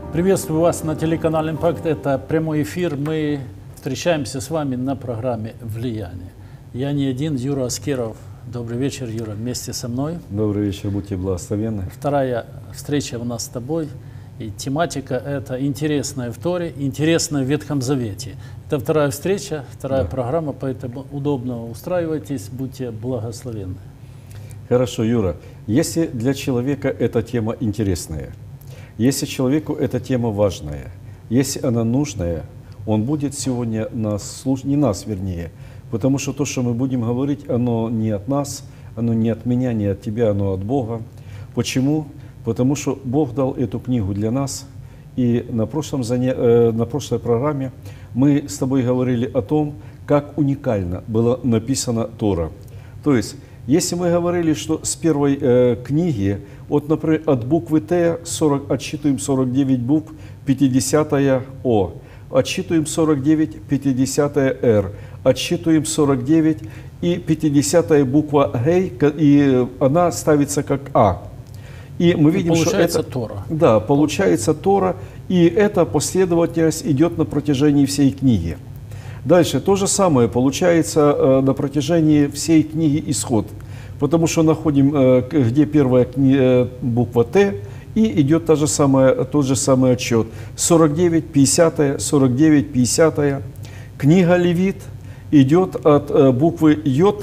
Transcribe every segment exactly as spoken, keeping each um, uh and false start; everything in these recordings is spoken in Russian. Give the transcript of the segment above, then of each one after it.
Приветствую вас на телеканале «Импакт». Это прямой эфир. Мы встречаемся с вами на программе «Влияние». Я не один, Юра Аскеров. Добрый вечер, Юра, вместе со мной. Добрый вечер, будьте благословенны. Вторая встреча у нас с тобой. И тематика – это интересная в Торе, интересная в Ветхом Завете. Это вторая встреча, вторая да. программа, поэтому удобно устраивайтесь, будьте благословенны. Хорошо, Юра. Если для человека эта тема интересная, если человеку эта тема важная, если она нужная, он будет сегодня нас слушать, не нас вернее, потому что то, что мы будем говорить, оно не от нас, оно не от меня, не от тебя, оно от Бога. Почему? Потому что Бог дал эту книгу для нас, и на, прошлом заня... э, на прошлой программе мы с тобой говорили о том, как уникально была написана Тора. То есть, если мы говорили, что с первой э, книги, вот, например, от буквы Т сорок, отсчитываем сорок девять букв, пятидесятая О, отсчитываем сорок девять, пятидесятая Р, отсчитываем сорок девять и пятидесятая буква Гей, и она ставится как А. И мы видим, и получается что это, Тора. Да, получается Тора, и эта последовательность идет на протяжении всей книги. Дальше то же самое получается э, на протяжении всей книги Исход, потому что находим, э, где первая кни, э, буква Т, и идет та же самая, тот же самый отчет. сорок девять, пятидесятая, сорок девять, пятидесятая. Книга Левит идет от э, буквы Йод,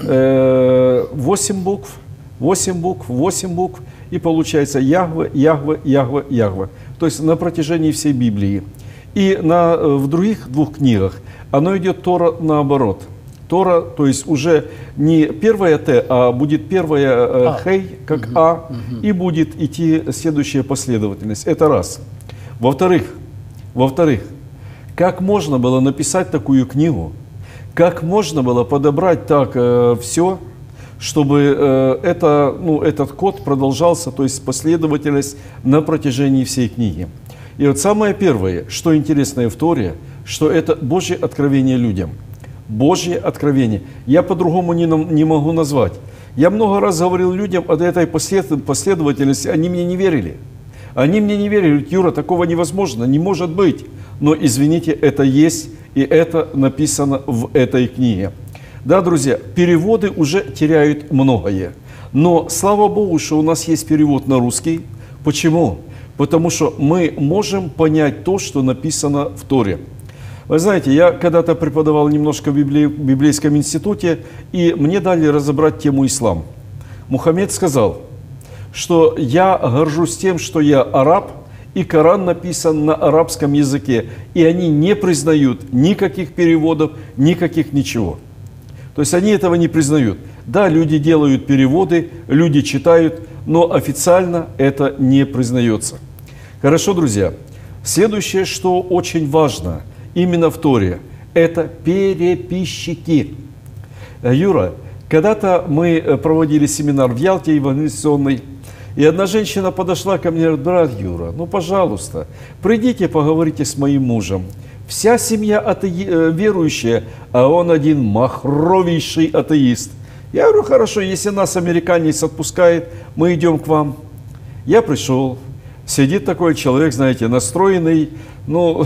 э, восемь букв, восемь букв, восемь букв, и получается Яхве, Яхве, Яхве, Яхве. То есть на протяжении всей Библии. И на, в других двух книгах оно идет Тора наоборот. Тора, то есть уже не первая Т, а будет первая а. Хей, как угу. А, угу. и будет идти следующая последовательность. Это раз. Во-вторых, во-вторых, как можно было написать такую книгу, как можно было подобрать так э, все, чтобы э, это, ну, этот код продолжался, то есть последовательность на протяжении всей книги. И вот самое первое, что интересное в Торе, что это Божье откровение людям. Божье откровение. Я по-другому не, не могу назвать. Я много раз говорил людям о этой последовательности, они мне не верили. Они мне не верили, говорят: Юра, такого невозможно, не может быть. Но извините, это есть, и это написано в этой книге. Да, друзья, переводы уже теряют многое. Но слава Богу, что у нас есть перевод на русский. Почему? Потому что мы можем понять то, что написано в Торе. Вы знаете, я когда-то преподавал немножко в библейском институте, и мне дали разобрать тему ислам. Мухаммед сказал, что я горжусь тем, что я араб, и Коран написан на арабском языке, и они не признают никаких переводов, никаких ничего. То есть они этого не признают. Да, люди делают переводы, люди читают, но официально это не признается. Хорошо, друзья. Следующее, что очень важно именно в Торе, это переписчики. Юра, когда-то мы проводили семинар в Ялте евангелизационный, и одна женщина подошла ко мне и говорит: брат Юра, ну пожалуйста, придите поговорите с моим мужем. Вся семья атеи... верующая, а он один махровейший атеист. Я говорю: хорошо, если нас американец отпускает, мы идем к вам. Я пришел, сидит такой человек, знаете, настроенный, ну,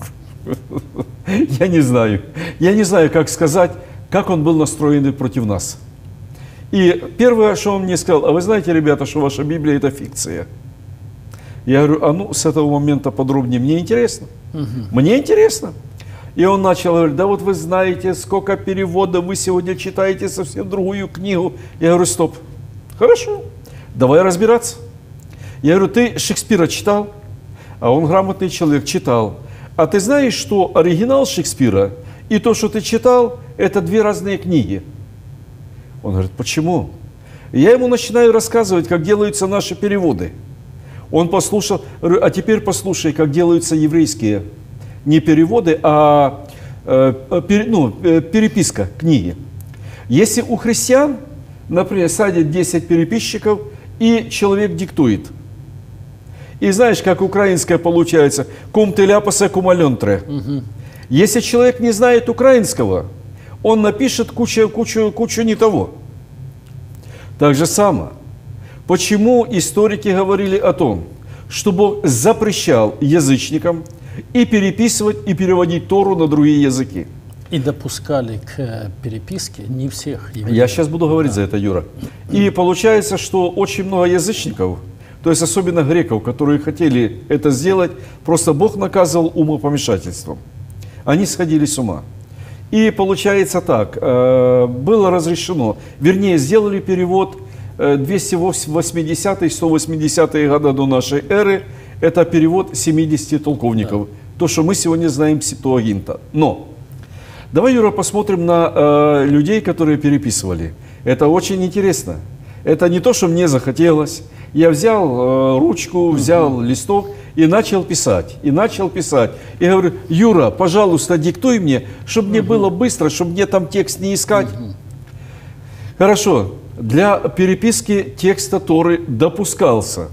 я не знаю, я не знаю, как сказать, как он был настроенный против нас. И первое, что он мне сказал: а вы знаете, ребята, что ваша Библия – это фикция? Я говорю: а ну, с этого момента подробнее, мне интересно. Угу. Мне интересно. И он начал говорить: да вот вы знаете, сколько переводов, вы сегодня читаете совсем другую книгу. Я говорю: стоп, хорошо, давай разбираться. Я говорю: ты Шекспира читал? А он грамотный человек, читал. А ты знаешь, что оригинал Шекспира и то, что ты читал, это две разные книги? Он говорит: почему? И я ему начинаю рассказывать, как делаются наши переводы. Он послушал, а теперь послушай, как делаются еврейские, не переводы, а э, пер, ну, переписка книги. Если у христиан, например, садят десять переписчиков, и человек диктует. И знаешь, как украинская получается, кум ты ляпаса кумалентре. Угу. Если человек не знает украинского, он напишет кучу, кучу, кучу не того. Так же само. Почему историки говорили о том, что Бог запрещал язычникам и переписывать, и переводить Тору на другие языки. И допускали к переписке не всех евреев. Я сейчас буду говорить за это, Юра. И получается, что очень много язычников, то есть особенно греков, которые хотели это сделать, просто Бог наказывал умопомешательством. Они сходили с ума. И получается так, было разрешено, вернее, сделали перевод двести восьмидесятые — сто восьмидесятые годы до нашей эры, это перевод семидесяти толковников, да. То, что мы сегодня знаем Септуагинта. Но давай, Юра, посмотрим на э, людей, которые переписывали. Это очень интересно. Это не то, что мне захотелось. Я взял э, ручку, взял uh-huh. листок и начал писать. И начал писать. И говорю: Юра, пожалуйста, диктуй мне, чтобы uh-huh. мне было быстро, чтобы мне там текст не искать. Uh-huh. Хорошо. Для переписки текста Торы допускался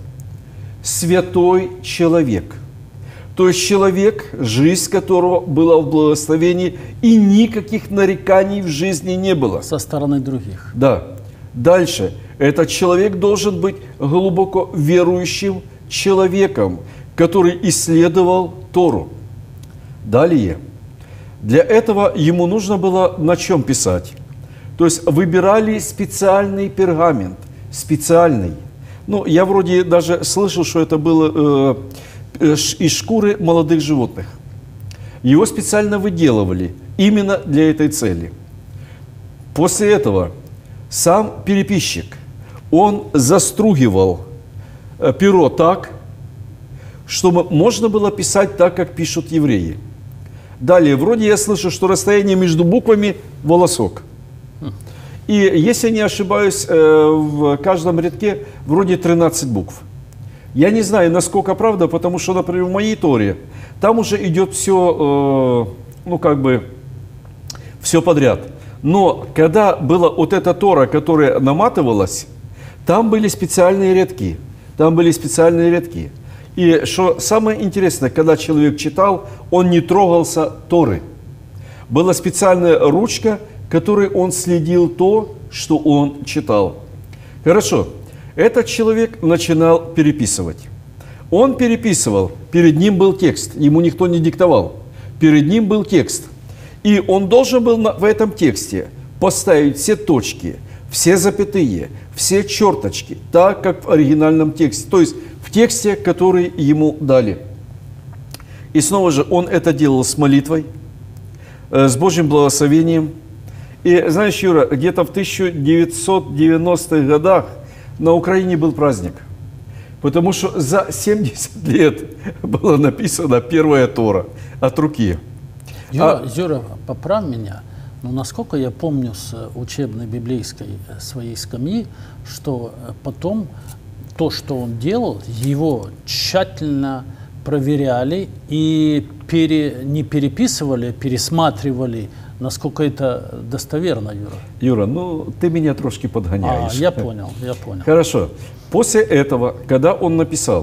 святой человек. То есть человек, жизнь которого была в благословении, и никаких нареканий в жизни не было. Со стороны других. Да. Дальше. Этот человек должен быть глубоко верующим человеком, который исследовал Тору. Далее. Для этого ему нужно было на чем писать. То есть выбирали специальный пергамент. Специальный. Ну, я вроде даже слышал, что это было э, из шкуры молодых животных. Его специально выделывали именно для этой цели. После этого сам переписчик, он застругивал перо так, чтобы можно было писать так, как пишут евреи. Далее, вроде я слышу, что расстояние между буквами – волосок. И, если не ошибаюсь, в каждом рядке вроде тринадцать букв. Я не знаю, насколько правда, потому что, например, в моей Торе там уже идет все, ну как бы, все подряд. Но когда была вот эта Тора, которая наматывалась, там были специальные рядки. Там были специальные рядки. И что самое интересное, когда человек читал, он не трогался Торы. Была специальная ручка, которой он следил то, что он читал. Хорошо. Этот человек начинал переписывать. Он переписывал, перед ним был текст, ему никто не диктовал. Перед ним был текст. И он должен был в этом тексте поставить все точки, все запятые, все черточки, так, как в оригинальном тексте. То есть в тексте, который ему дали. И снова же он это делал с молитвой, с Божьим благословением. И знаешь, Юра, где-то в тысяча девятьсот девяностых годах на Украине был праздник. Потому что за семьдесят лет была написана первая Тора от руки. Юра, а... Юра, поправь меня, но насколько я помню с учебной библейской своей скамьи, что потом то, что он делал, его тщательно проверяли и пере, не переписывали, пересматривали, насколько это достоверно, Юра. Юра, ну ты меня трошки подгоняешь. А, я понял, я понял. Хорошо. После этого, когда он написал,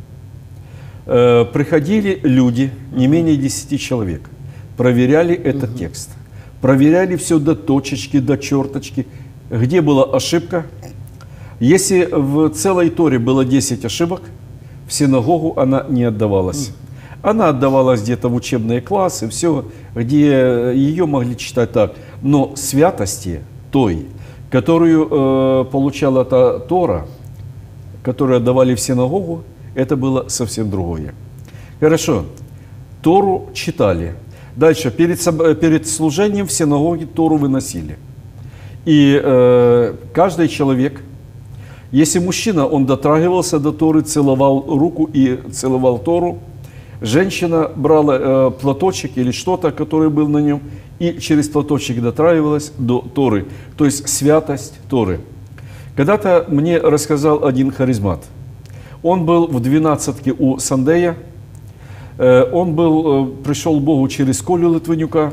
э, приходили люди, не менее десяти человек, проверяли этот угу. текст, проверяли все до точечки, до черточки, где была ошибка. Если в целой Торе было десять ошибок, в синагогу она не отдавалась. Угу. Она отдавалась где-то в учебные классы, все, где ее могли читать так. Но святости той, которую э, получала та Тора, которую отдавали в синагогу, это было совсем другое. Хорошо, Тору читали. Дальше, перед, перед служением в синагоге Тору выносили. И э, каждый человек, если мужчина, он дотрагивался до Торы, целовал руку и целовал Тору, женщина брала э, платочек или что-то, который был на нем, и через платочек дотрагивалась до Торы, то есть святость Торы. Когда-то мне рассказал один харизмат. Он был в двенадцатке у Сандея, э, он был, э, пришел к Богу через Колю Литвинюка,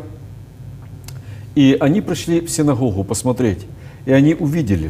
и они пришли в синагогу посмотреть, и они увидели,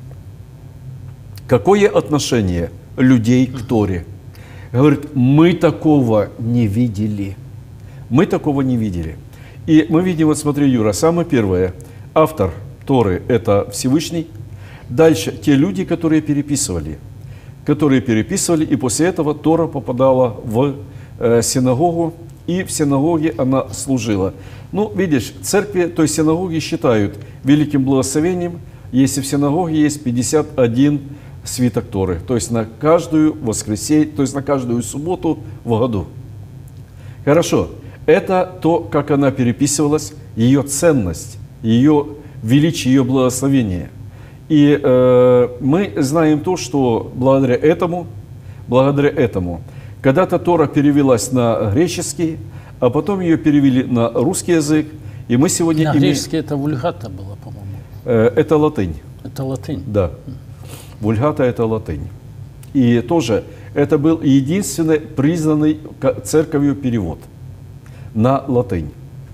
какое отношение людей к Торе. Говорит, мы такого не видели. Мы такого не видели. И мы видим, вот смотри, Юра, самое первое, автор Торы – это Всевышний. Дальше, те люди, которые переписывали. которые переписывали, и после этого Тора попадала в э, синагогу, и в синагоге она служила. Ну, видишь, церкви той синагоги считают великим благословением, если в синагоге есть пятьдесят один свиток Торы, то есть на каждую воскресенье, то есть на каждую субботу в году. Хорошо, это то, как она переписывалась, ее ценность, ее величие, ее благословение. И э, мы знаем то, что благодаря этому, благодаря этому, когда-то Тора перевелась на греческий, а потом ее перевели на русский язык, и мы сегодня На имеем... греческий это вульгата было, по-моему. Э, это латынь. Это латынь. Да. Вульгата – это латынь. И тоже это был единственный признанный церковью перевод на латынь.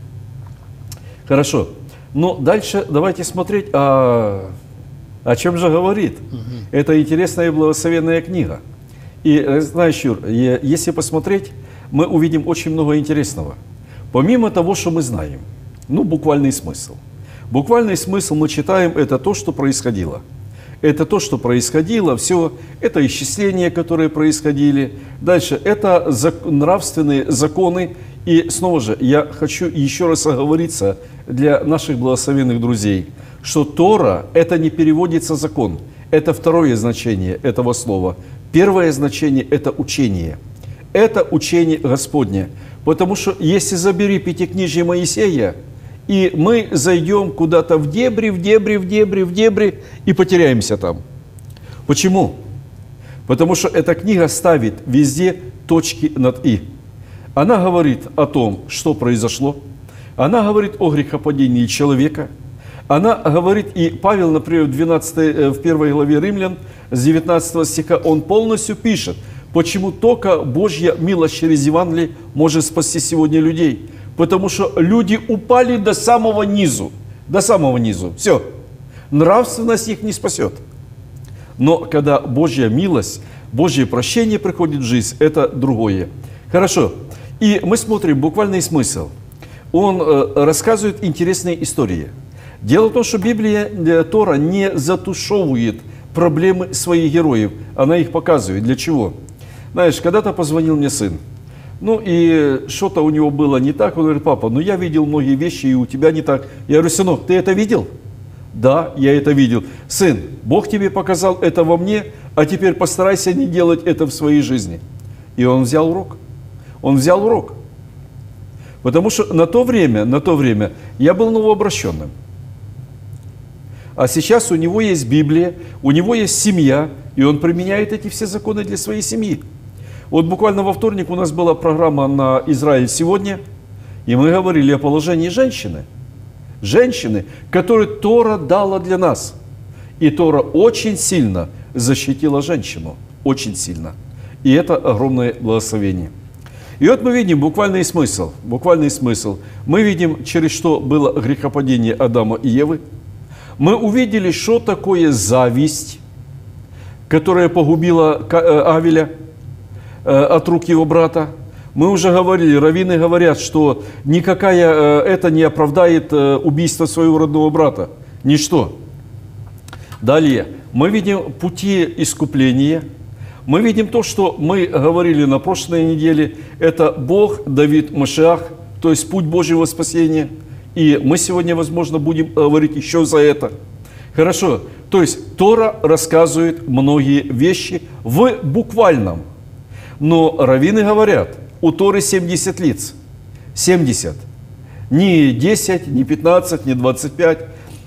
Хорошо. Но дальше давайте смотреть, а, о чем же говорит. Угу. Это интересная и благословенная книга. И знаешь, Юр, если посмотреть, мы увидим очень много интересного. Помимо того, что мы знаем, ну, буквальный смысл. Буквальный смысл мы читаем, это то, что происходило. Это то, что происходило, все, это исчисления, которые происходили. Дальше, это зак- нравственные законы. И снова же, я хочу еще раз оговориться для наших благословенных друзей, что Тора – это не переводится закон. Это второе значение этого слова. Первое значение – это учение. Это учение Господне. Потому что если забери пятикнижие Моисея, и мы зайдем куда-то в дебри, в дебри, в дебри, в дебри и потеряемся там. Почему? Потому что эта книга ставит везде точки над «и». Она говорит о том, что произошло. Она говорит о грехопадении человека. Она говорит, и Павел, например, в, двенадцатой, в первой главе Римлян, с девятнадцатого стиха, он полностью пишет, почему только Божья милость через Евангелие может спасти сегодня людей. Потому что люди упали до самого низу. До самого низу. Все. Нравственность их не спасет. Но когда Божья милость, Божье прощение приходит в жизнь, это другое. Хорошо. И мы смотрим буквальный смысл. Он э, рассказывает интересные истории. Дело в том, что Библия, э, Тора не затушевывает проблемы своих героев. Она их показывает. Для чего? Знаешь, когда-то позвонил мне сын. Ну и что-то у него было не так. Он говорит: папа, ну я видел многие вещи, и у тебя не так. Я говорю: сынок, ты это видел? Да, я это видел. Сын, Бог тебе показал это во мне, а теперь постарайся не делать это в своей жизни. И он взял урок. Он взял урок. Потому что на то время, на то время я был новообращенным. А сейчас у него есть Библия, у него есть семья, и он применяет эти все законы для своей семьи. Вот буквально во вторник у нас была программа на «Израиль сегодня», и мы говорили о положении женщины. Женщины, которую Тора дала для нас. И Тора очень сильно защитила женщину. Очень сильно. И это огромное благословение. И вот мы видим буквальный смысл. Буквальный смысл. Мы видим, через что было грехопадение Адама и Евы. Мы увидели, что такое зависть, которая погубила Авеля от рук его брата. Мы уже говорили, раввины говорят, что никакая это не оправдает убийство своего родного брата. Ничто. Далее, мы видим пути искупления. Мы видим то, что мы говорили на прошлой неделе. Это Бог, Давид, Машиах, то есть путь Божьего спасения. И мы сегодня, возможно, будем говорить еще за это. Хорошо. То есть Тора рассказывает многие вещи в буквальном. Но раввины говорят, у Торы семьдесят лиц. семьдесят. Не десять, не пятнадцать, не двадцать пять.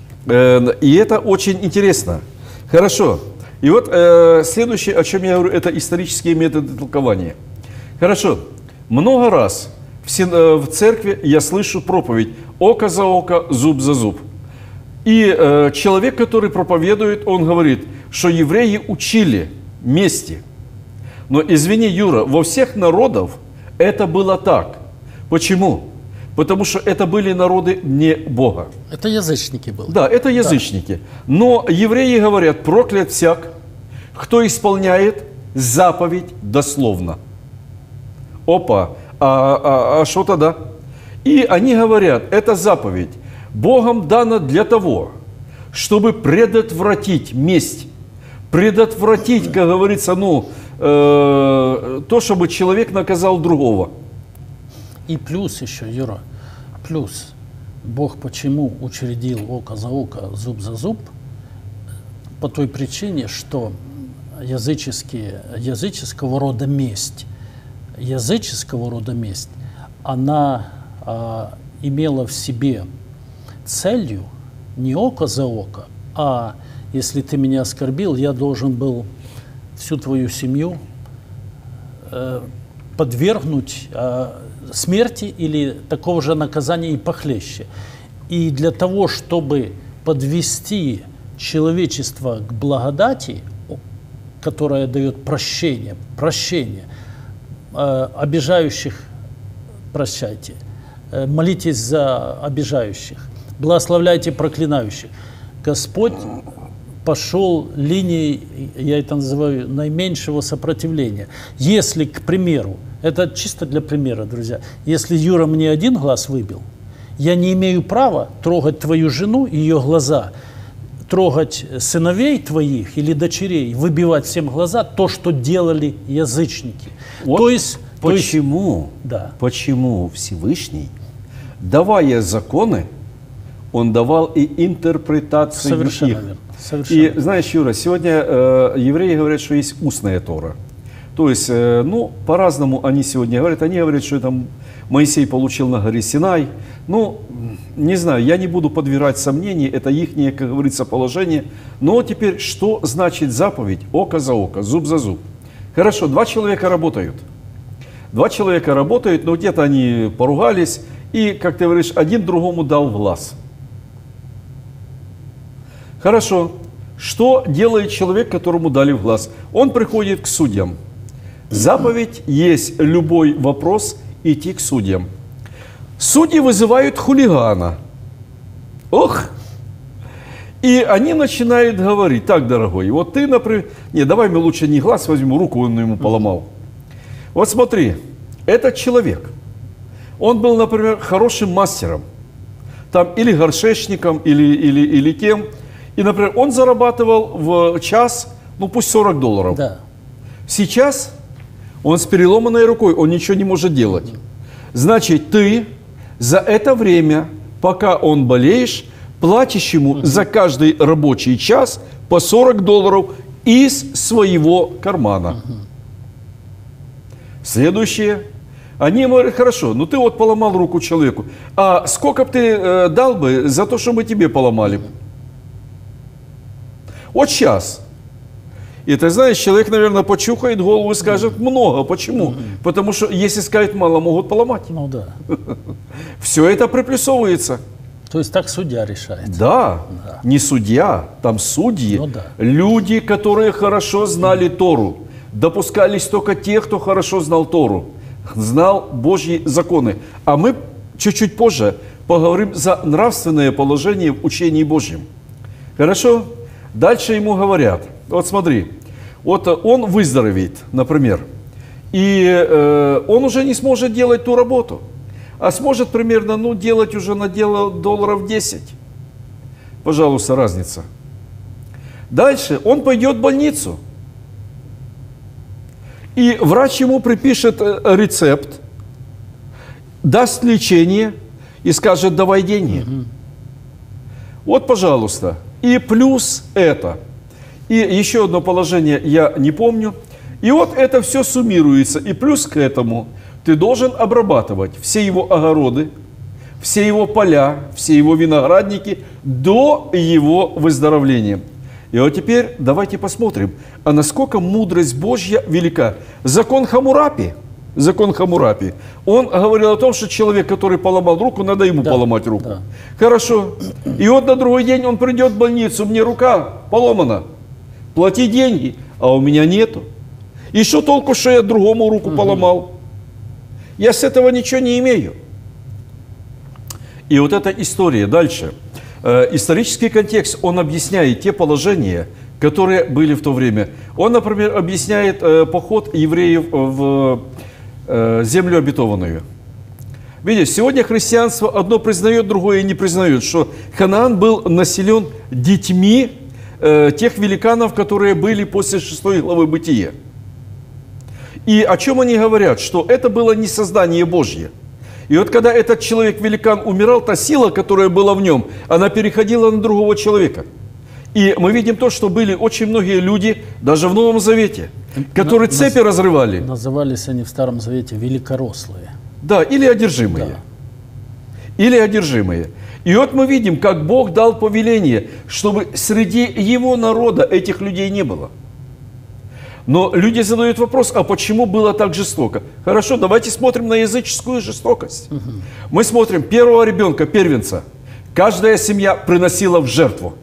И это очень интересно. Хорошо. И вот э, следующее, о чем я говорю, это исторические методы толкования. Хорошо. Много раз в, син, э, в церкви я слышу проповедь «око за око, зуб за зуб». И э, человек, который проповедует, он говорит, что евреи учили мести. Но извини, Юра, во всех народах это было так. Почему? Потому что это были народы не Бога. Это язычники были. Да, это язычники. Да. Но евреи говорят: проклят всяк, кто исполняет заповедь дословно. Опа, а, а, а что тогда? И они говорят, эта заповедь Богом дана для того, чтобы предотвратить месть, предотвратить, как говорится, ну, э, то, чтобы человек наказал другого. И плюс еще, Юра, плюс, Бог почему учредил око за око, зуб за зуб? По той причине, что языческие, языческого рода месть, языческого рода месть, она а, имела в себе целью не око за око, а если ты меня оскорбил, я должен был всю твою семью э, подвергнуть э, смерти или такого же наказания и похлеще. И для того, чтобы подвести человечество к благодати, которая дает прощение, прощение, э, обижающих прощайте, э, молитесь за обижающих, благословляйте проклинающих. Господь пошел линией, я это называю, наименьшего сопротивления. Если, к примеру, это чисто для примера, друзья, если Юра мне один глаз выбил, я не имею права трогать твою жену, ее глаза, трогать сыновей твоих или дочерей, выбивать всем глаза, то, что делали язычники. Вот то есть, почему, то есть, да. почему Всевышний, давая законы, он давал и интерпретацию Совершенно их. верно. Совершенно. И знаешь, Юра, сегодня э, евреи говорят, что есть устная Тора. То есть, э, ну, по-разному они сегодня говорят. Они говорят, что это Моисей получил на горе Синай. Ну, не знаю, я не буду подвергать сомнений, это их, как говорится, положение. Но теперь, что значит заповедь око за око, зуб за зуб? Хорошо, два человека работают. Два человека работают, но где-то они поругались, и, как ты говоришь, один другому дал в глаз. Хорошо. Что делает человек, которому дали в глаз? Он приходит к судьям. Заповедь есть любой вопрос идти к судьям. Судьи вызывают хулигана. Ох! И они начинают говорить: так, дорогой, вот ты, например... Не, давай мы лучше не глаз возьмем, руку он ему поломал. Вот смотри, этот человек, он был, например, хорошим мастером. Там или горшечником, или, или, или кем. И, например, он зарабатывал в час, ну пусть сорок долларов. Да. Сейчас он с переломанной рукой, он ничего не может делать. Значит, ты за это время, пока он болеешь, платишь ему угу. за каждый рабочий час по сорок долларов из своего кармана. Угу. Следующее. Они говорят: хорошо, ну ты вот поломал руку человеку, а сколько бы ты э, дал бы за то, что мы тебе поломали? Вот сейчас. И ты знаешь, человек, наверное, почухает голову и скажет: много. Почему? Mm-hmm. Потому что если сказать мало, могут поломать. Ну да. Все это приплюсовывается. То есть так судья решает. Да, да. Не судья, там судьи. Ну, да. Люди, которые хорошо знали Тору. Допускались только те, кто хорошо знал Тору, знал Божьи законы. А мы чуть-чуть позже поговорим за нравственное положение в учении Божьем. Хорошо? Дальше ему говорят: вот смотри, вот он выздоровеет, например, и э, он уже не сможет делать ту работу, а сможет примерно, ну, делать уже на дело долларов десять. Пожалуйста, разница. Дальше он пойдет в больницу, и врач ему припишет рецепт, даст лечение и скажет: давай деньги. Mm-hmm. Вот, пожалуйста. И плюс это. И еще одно положение я не помню. И вот это все суммируется. И плюс к этому ты должен обрабатывать все его огороды, все его поля, все его виноградники до его выздоровления. И вот теперь давайте посмотрим, а насколько мудрость Божья велика. Закон Хаммурапи, закон Хаммурапи, он говорил о том, что человек, который поломал руку, надо ему да, поломать руку. Да. Хорошо. И вот на другой день он придет в больницу: мне рука поломана, плати деньги, а у меня нету. И что толку, что я другому руку угу. поломал? Я с этого ничего не имею. И вот эта история дальше. Э, исторический контекст, он объясняет те положения, которые были в то время. Он, например, объясняет э, поход евреев в э, землю обетованную. Видите, сегодня христианство одно признает, другое не признает, что Ханаан был населен детьми э, тех великанов, которые были после шестой главы Бытия. И о чем они говорят? Что это было не создание Божье. И вот когда этот человек-великан умирал, та сила, которая была в нем, она переходила на другого человека. И мы видим то, что были очень многие люди, даже в Новом Завете, которые На- цепи наз- разрывали. Назывались они в Старом Завете великорослые. Да, или одержимые. Да. Или одержимые. И вот мы видим, как Бог дал повеление, чтобы среди его народа этих людей не было. Но люди задают вопрос, а почему было так жестоко? Хорошо, давайте смотрим на языческую жестокость. Угу. Мы смотрим первого ребенка, первенца. Каждая семья приносила в жертву.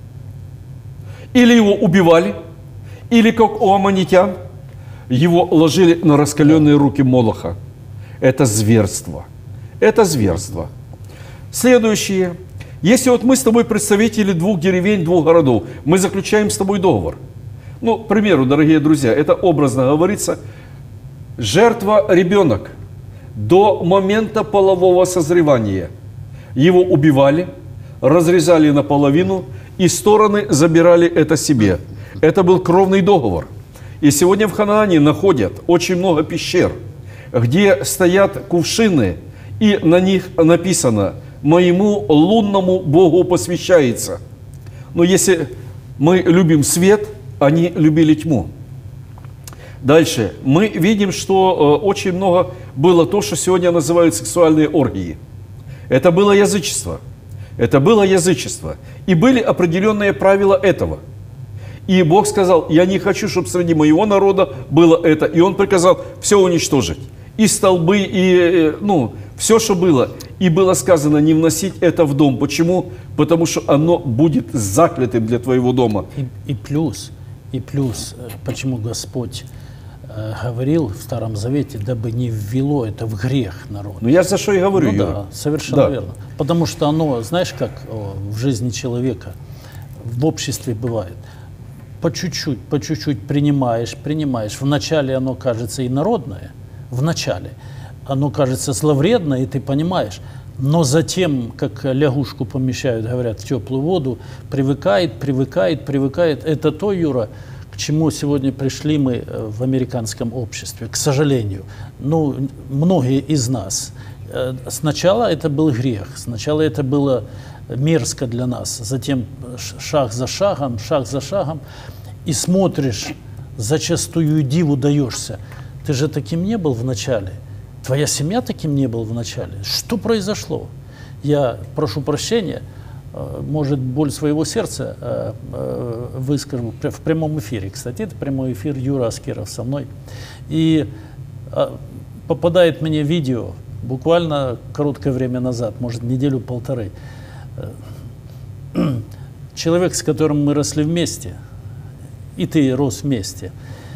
Или его убивали, или, как у аммонитян, его ложили на раскаленные руки Молоха. Это зверство. Это зверство. Следующее. Если вот мы с тобой представители двух деревень, двух городов, мы заключаем с тобой договор. Ну, к примеру, дорогие друзья, это образно говорится, жертва ребенок до момента полового созревания. Его убивали, разрезали наполовину, и стороны забирали это себе. Это был кровный договор. И сегодня в Ханаане находят очень много пещер, где стоят кувшины, и на них написано «Моему лунному Богу посвящается». Но если мы любим свет, они любили тьму. Дальше. Мы видим, что э, очень много было то, что сегодня называют сексуальные оргии. Это было язычество. Это было язычество. И были определенные правила этого. И Бог сказал, я не хочу, чтобы среди моего народа было это. И Он приказал все уничтожить. И столбы, и ну, все, что было. И было сказано, не вносить это в дом. Почему? Потому что оно будет заклятым для твоего дома. И, и плюс, и плюс, почему Господь э, говорил в Старом Завете, дабы не ввело это в грех народ. Ну я за что и говорю, Ну Юра. да, совершенно Да. верно. Потому что оно, знаешь, как о, в жизни человека, в обществе бывает. По чуть-чуть, по чуть-чуть принимаешь, принимаешь. Вначале оно кажется инородное, вначале оно кажется зловредное, и ты понимаешь. Но затем, как лягушку помещают, говорят, в теплую воду, привыкает, привыкает, привыкает. Это то, Юра, к чему сегодня пришли мы в американском обществе, к сожалению. Ну, многие из нас. Сначала это был грех, сначала это было мерзко для нас, затем шаг за шагом, шаг за шагом, и смотришь, зачастую диву даешься. Ты же таким не был вначале. Твоя семья таким не была вначале. Что произошло? Я прошу прощения, может, боль своего сердца выскажу в прямом эфире. Кстати, это прямой эфир, Юра Аскеров со мной. И попадает мне видео буквально короткое время назад, может, неделю-полторы. Человек, с которым мы росли вместе, и ты рос вместе,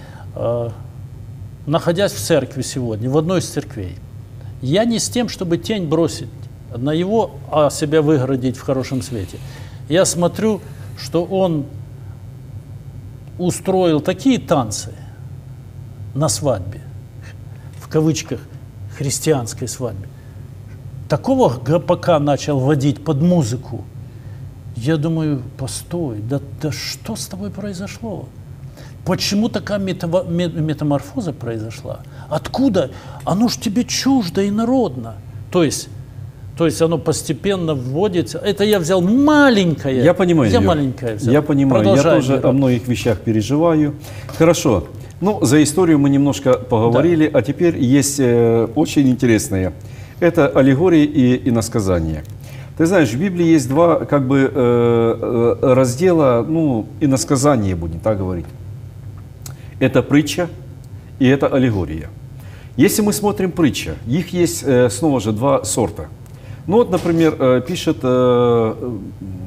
находясь в церкви сегодня, в одной из церквей, я не с тем, чтобы тень бросить на его, а себя выгородить в хорошем свете. Я смотрю, что он устроил такие танцы на свадьбе, в кавычках, христианской свадьбе. Такого гопака начал водить под музыку. Я думаю, постой, да, да что с тобой произошло? Почему такая метаморфоза произошла? Откуда? Оно ж тебе чуждо и народно. То есть, то есть оно постепенно вводится. Это я взял маленькое. Я понимаю. Я Юр, маленькое взял. Я понимаю. Я тоже о многих вещах переживаю. Хорошо. Ну, за историю мы немножко поговорили, да. А теперь есть э, очень интересное. Это аллегории и иносказания. Ты знаешь, в Библии есть два как бы э, раздела, ну, иносказания, будем так говорить. Это притча и это аллегория. Если мы смотрим притча, их есть э, снова же два сорта. Ну вот, например, э, пишет э, э,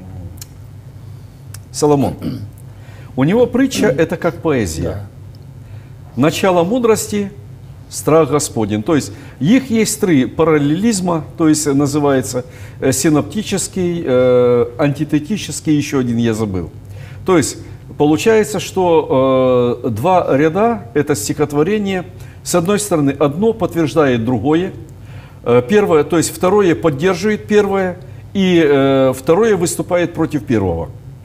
Соломон. У него притча это как поэзия. Да. Начало мудрости, страх Господень. То есть их есть три параллелизма, то есть называется э, синоптический, э, антитетический, еще один я забыл. То есть получается, что э, два ряда – это стихотворение. С одной стороны, одно подтверждает другое. Э, первое, то есть второе поддерживает первое, и э, второе выступает против первого.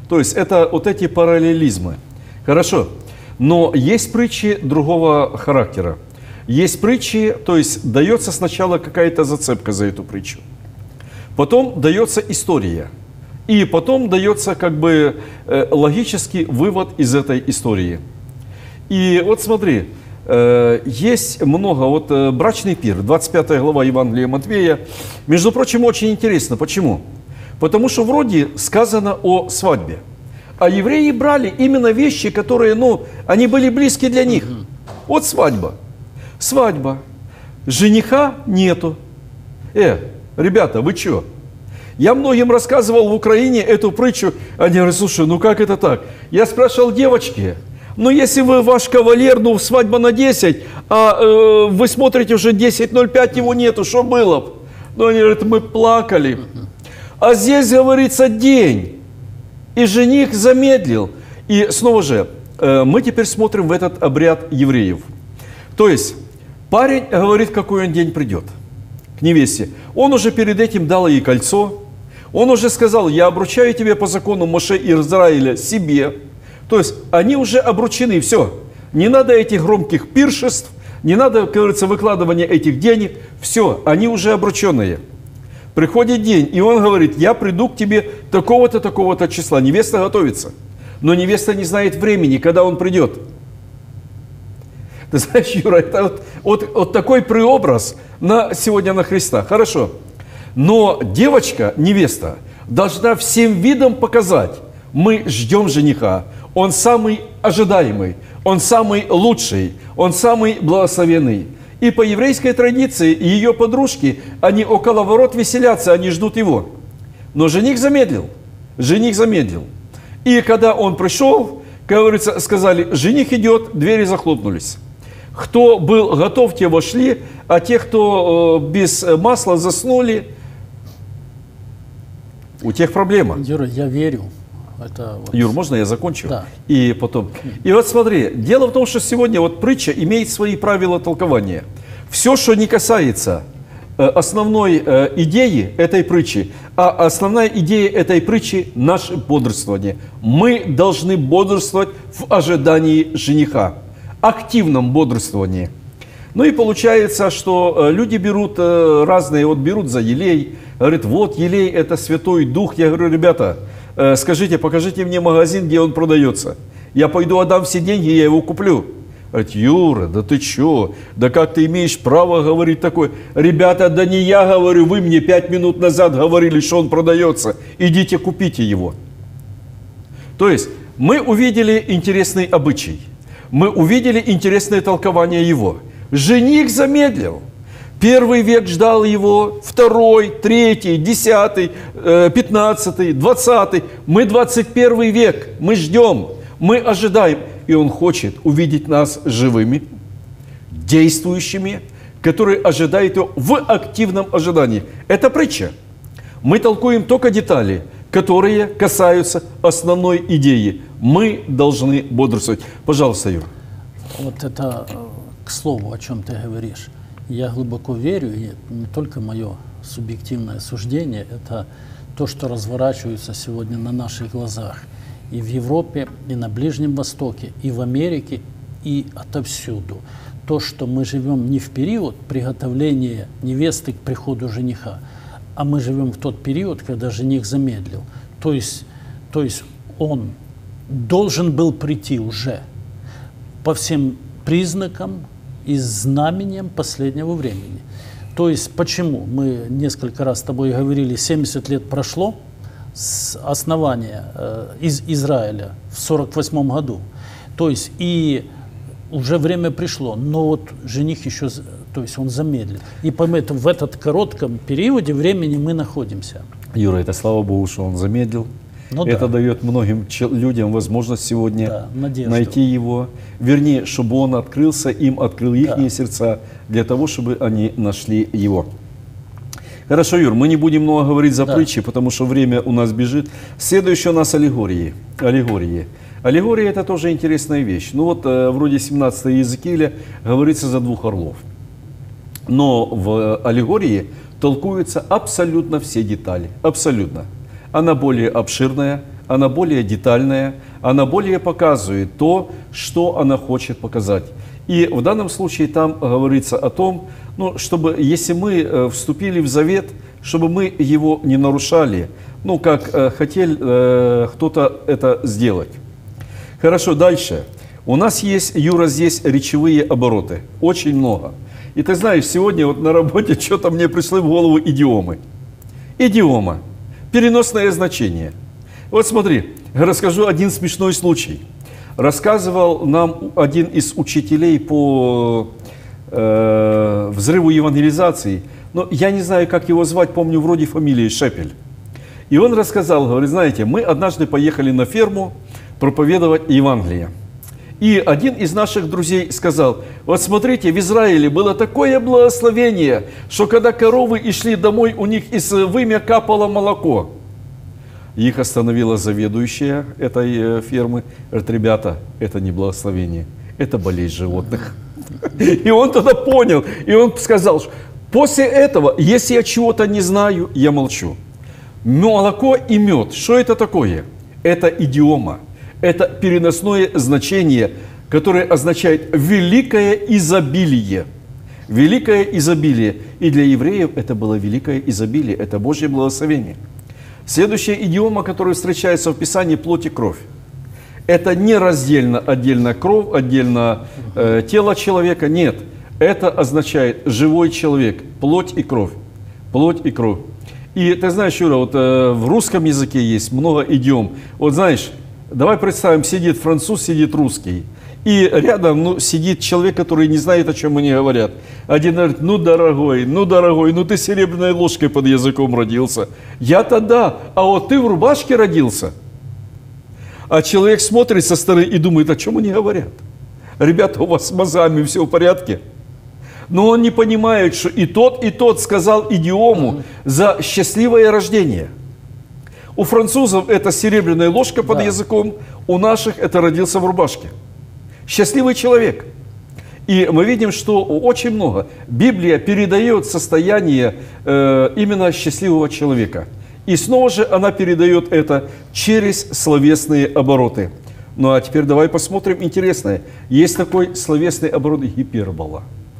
То есть это вот эти параллелизмы. Хорошо. Но есть притчи другого характера. Есть притчи, то есть дается сначала какая-то зацепка за эту притчу. Потом дается история. И потом дается как бы э, логический вывод из этой истории. И вот смотри, э, есть много, вот э, брачный пир, двадцать пятая глава Евангелия Матвея, между прочим, очень интересно. Почему? Потому что вроде сказано о свадьбе. А евреи брали именно вещи, которые, ну, они были близки для них. Вот свадьба. Свадьба. Жениха нету. Э, ребята, вы что? Я многим рассказывал в Украине эту притчу. Они говорят, слушай, ну как это так? Я спрашивал девочки, ну если вы ваш кавалер, ну свадьба на десять, а э, вы смотрите уже десять ноль пять, его нету, что было бы? Ну они говорят, мы плакали. А здесь говорится день. И жених замедлил. И снова же, э, мы теперь смотрим в этот обряд евреев. То есть, парень говорит, какой он день придет к невесте. Он уже перед этим дал ей кольцо. Он уже сказал, я обручаю тебя по закону Моше и Израиля себе. То есть, они уже обручены, все. Не надо этих громких пиршеств, не надо, как говорится, выкладывания этих денег. Все, они уже обрученные. Приходит день, и он говорит, я приду к тебе такого-то, такого-то числа. Невеста готовится. Но невеста не знает времени, когда он придет. Ты знаешь, Юра, это вот, вот, вот такой преобраз на, сегодня на Христа. Хорошо. Но девочка, невеста, должна всем видом показать, мы ждем жениха. Он самый ожидаемый, он самый лучший, он самый благословенный. И по еврейской традиции ее подружки, они около ворот веселятся, они ждут его. Но жених замедлил. Жених замедлил. И когда он пришел, как говорится, сказали, жених идет, двери захлопнулись. Кто был готов, те вошли, а те, кто э, без масла заснули, у тех проблема. Юра, я верю. Это вот... Юр, можно я закончу? Да. И потом. И вот смотри, дело в том, что сегодня вот притча имеет свои правила толкования. Все, что не касается э, основной э, идеи этой притчи, а основная идея этой притчи – наше бодрствование. Мы должны бодрствовать в ожидании жениха, активном бодрствовании. Ну и получается, что э, люди берут э, разные, вот берут за елей, говорят, вот елей – это Святой Дух. Я говорю, ребята, скажите, покажите мне магазин, где он продается. Я пойду отдам все деньги, я его куплю. Говорит, Юра, да ты чё? Да как ты имеешь право говорить такое? Ребята, да не я говорю, вы мне пять минут назад говорили, что он продается. Идите купите его. То есть мы увидели интересный обычай. Мы увидели интересное толкование его. Жених замедлил. Первый век ждал его, второй, третий, десятый, пятнадцатый, двадцатый. Мы двадцать первый век, мы ждем, мы ожидаем. И он хочет увидеть нас живыми, действующими, которые ожидают его в активном ожидании. Это притча. Мы толкуем только детали, которые касаются основной идеи. Мы должны бодрствовать. Пожалуйста, Юр. Вот это к слову, о чем ты говоришь. Я глубоко верю, и не только мое субъективное суждение, это то, что разворачивается сегодня на наших глазах и в Европе, и на Ближнем Востоке, и в Америке, и отовсюду. То, что мы живем не в период приготовления невесты к приходу жениха, а мы живем в тот период, когда жених замедлил. То есть, то есть он должен был прийти уже по всем признакам и знамением последнего времени. То есть почему? Мы несколько раз с тобой говорили, семьдесят лет прошло с основания э, из Израиля в сорок восьмом году. То есть и уже время пришло, но вот жених еще, то есть он замедлил. И поэтому в этот коротком периоде времени мы находимся. Юра, это слава Богу, что он замедлил. Ну, это да. дает многим людям возможность сегодня да, найти его. Вернее, чтобы он открылся, им открыл их да. сердца, для того, чтобы они нашли его. Хорошо, Юр, мы не будем много говорить за да. притчи, потому что время у нас бежит. Следующее у нас аллегории. Аллегории. Аллегория – это тоже интересная вещь. Ну вот, вроде семнадцатого Иезекииля говорится за двух орлов. Но в аллегории толкуются абсолютно все детали. Абсолютно. Она более обширная, она более детальная, она более показывает то, что она хочет показать. И в данном случае там говорится о том, ну, чтобы, если мы вступили в завет, чтобы мы его не нарушали, ну, как э, хотел э, кто-то это сделать. Хорошо, дальше. У нас есть, Юра, здесь речевые обороты, очень много. И ты знаешь, сегодня вот на работе что-то мне пришли в голову идиомы. Идиома, переносное значение. Вот смотри, расскажу один смешной случай. Рассказывал нам один из учителей по э, взрыву евангелизации, но я не знаю, как его звать, помню, вроде фамилии Шепель. И он рассказал, говорит, знаете, мы однажды поехали на ферму проповедовать Евангелие. И один из наших друзей сказал, вот смотрите, в Израиле было такое благословение, что когда коровы и шли домой, у них из вымя капало молоко. Их остановила заведующая этой фермы. Говорит, ребята, это не благословение, это болезнь животных. И он тогда понял, и он сказал, после этого, если я чего-то не знаю, я молчу. Молоко и мед, что это такое? Это идиома. Это переносное значение, которое означает великое изобилие. Великое изобилие. И для евреев это было великое изобилие, это Божье благословение. Следующая идиома, которая встречается в Писании, плоть и кровь. Это не раздельно, отдельно кровь, отдельно э, тело человека. Нет, это означает живой человек, плоть и кровь. Плоть и кровь. И ты знаешь, Юра, вот э, в русском языке есть много идиом. Вот знаешь, давай представим, сидит француз, сидит русский. И рядом ну, сидит человек, который не знает, о чем они говорят. Один говорит, ну, дорогой, ну, дорогой, ну, ты серебряной ложкой под языком родился. Я-то да, а вот ты в рубашке родился. А человек смотрит со стороны и думает, о чем они говорят. Ребята, у вас с мозгами все в порядке? Но он не понимает, что и тот, и тот сказал идиому за счастливое рождение. У французов это серебряная ложка под да. языком, у наших это родился в рубашке. Счастливый человек. И мы видим, что очень много. Библия передает состояние э, именно счастливого человека. И снова же она передает это через словесные обороты. Ну а теперь давай посмотрим интересное. Есть такой словесный оборот гипербола.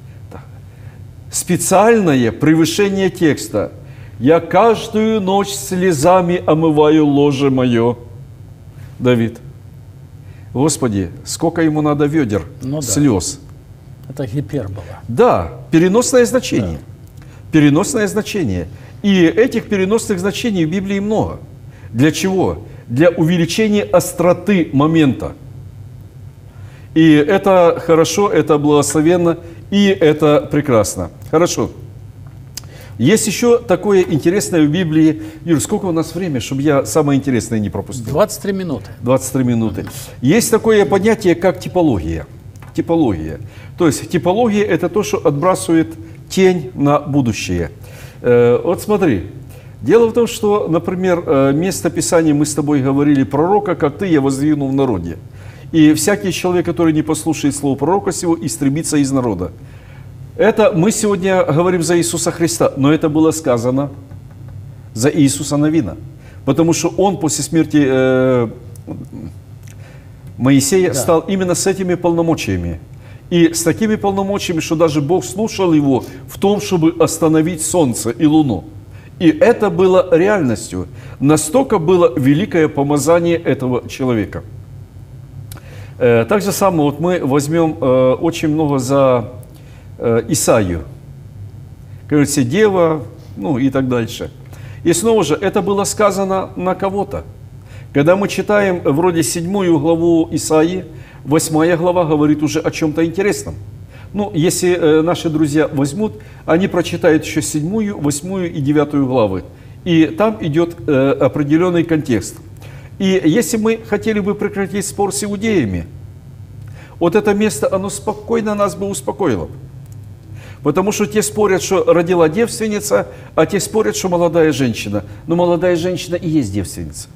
Специальное превышение текста. «Я каждую ночь слезами омываю ложе мое». Давид. Господи, сколько ему надо ведер ну, слез. Да. Это гипербола. Да, переносное значение. Да. Переносное значение. И этих переносных значений в Библии много. Для чего? Для увеличения остроты момента. И это хорошо, это благословенно, и это прекрасно. Хорошо. Есть еще такое интересное в Библии. Юр, сколько у нас времени, чтобы я самое интересное не пропустил? двадцать три минуты. двадцать три минуты. Есть такое понятие, как типология. Типология. То есть типология – это то, что отбрасывает тень на будущее. Э, вот смотри. Дело в том, что, например, место Писания мы с тобой говорили, пророка, как ты, я воздвигнул в народе. И всякий человек, который не послушает слово пророка сего, истребится из народа. Это мы сегодня говорим за Иисуса Христа, но это было сказано за Иисуса Навина. Потому что он после смерти э, Моисея да. стал именно с этими полномочиями. И с такими полномочиями, что даже Бог слушал его в том, чтобы остановить солнце и луну. И это было реальностью. Настолько было великое помазание этого человека. Э, так же самое вот мы возьмем э, очень много за э, Исаию. Говорится, дева, ну и так дальше. И снова же, это было сказано на кого-то. Когда мы читаем вроде седьмую главу Исаии, восьмая глава говорит уже о чем-то интересном. Ну, если э, наши друзья возьмут, они прочитают еще седьмую, восьмую и девятую главы. И там идет э, определенный контекст. И если мы хотели бы прекратить спор с иудеями, вот это место, оно спокойно нас бы успокоило. Потому что те спорят, что родила девственница, а те спорят, что молодая женщина. Но молодая женщина и есть девственница.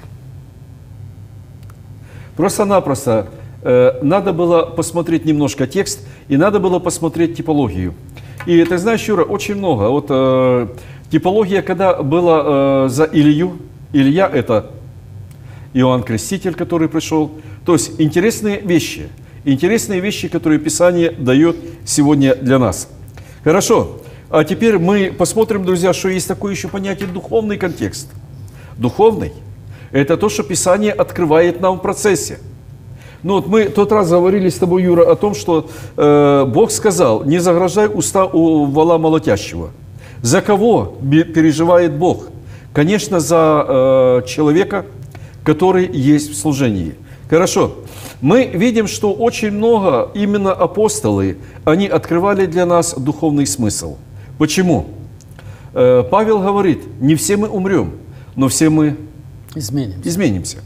Просто-напросто э, надо было посмотреть немножко текст, и надо было посмотреть типологию. И ты знаешь, Юра, очень много. Вот э, типология, когда была э, за Илью, Илья это, Иоанн Креститель, который пришел. То есть интересные вещи, интересные вещи, которые Писание дает сегодня для нас. Хорошо, а теперь мы посмотрим, друзья, что есть такое еще понятие духовный контекст. Духовный – это то, что Писание открывает нам в процессе. Ну вот мы тот раз говорили с тобой, Юра, о том, что э, Бог сказал: не заграждай уста у вола молотящего. За кого переживает Бог? Конечно, за э, человека, который есть в служении. Хорошо. Мы видим, что очень много именно апостолы, они открывали для нас духовный смысл. Почему? Э, Павел говорит: не все мы умрем, но все мы изменимся. изменимся.